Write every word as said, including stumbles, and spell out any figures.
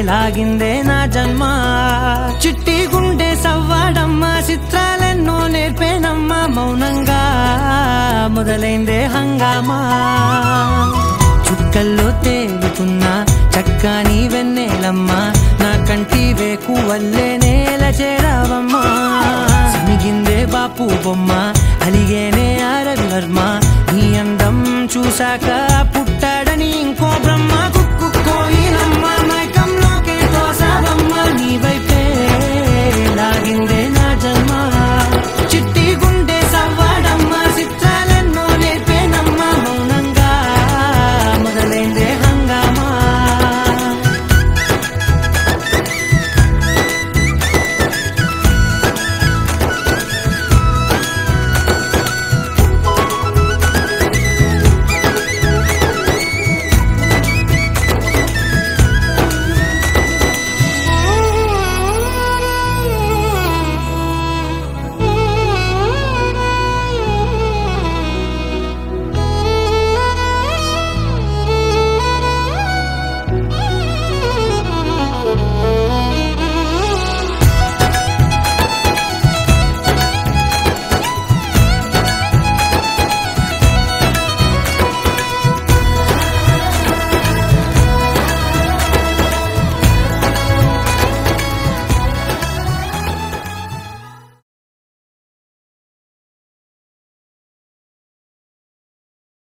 లాగిందే నా జన్మ చిట్టి గుండె సవ్వాడమ్మ చిత్రాలెన్నో నేర్పేనమ్మా మౌనంగా మొదలైందే హంగామా చుక్కల్లో తేలుతున్నా చక్కని వెన్నెలమ్మా నా కంటి వేకు వల్లే నేల చేరావమ్మా సిమిగిందే బాపు బొమ్మ అలిగేనే ఆ రవివర్మ నీ అందం చూశాక పుట్టాడని ఇంకో బ్రహ్మ